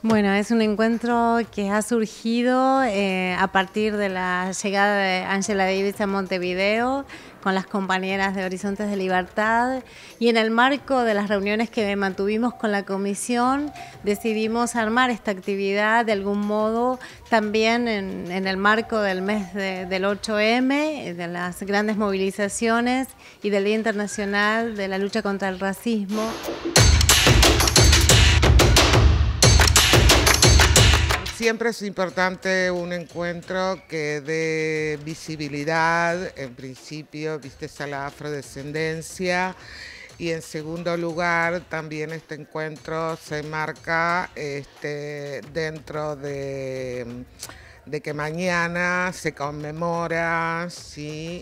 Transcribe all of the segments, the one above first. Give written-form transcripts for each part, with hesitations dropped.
Bueno, es un encuentro que ha surgido a partir de la llegada de Angela Davis a Montevideo con las compañeras de Horizontes de Libertad, y en el marco de las reuniones que mantuvimos con la comisión decidimos armar esta actividad de algún modo también en el marco del mes del 8M, de las grandes movilizaciones y del Día Internacional de la Lucha contra el Racismo. Siempre es importante un encuentro que dé visibilidad, en principio, a la afrodescendencia, y en segundo lugar, también este encuentro se marca dentro de que mañana se conmemora, ¿sí?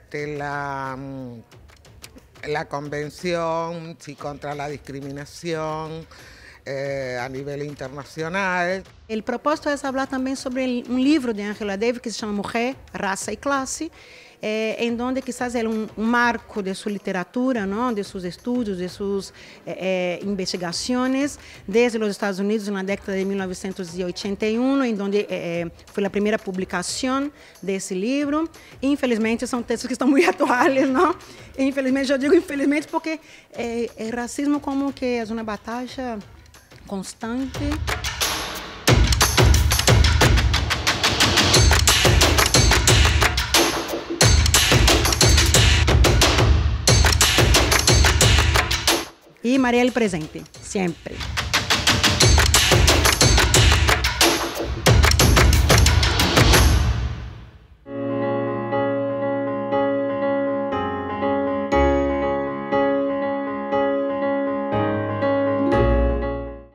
La convención, ¿sí?, contra la discriminación a nivel internacional. El propósito es hablar también sobre un libro de Angela Davis que se llama Mujer, Raza y Clase, en donde quizás es un marco de su literatura, ¿no?, de sus estudios, de sus investigaciones desde los Estados Unidos en la década de 1981, en donde fue la primera publicación de ese libro. Infelizmente son textos que están muy actuales, ¿no? Infelizmente, yo digo infelizmente porque el racismo como que es una batalla constante. Y Marielle presente, siempre.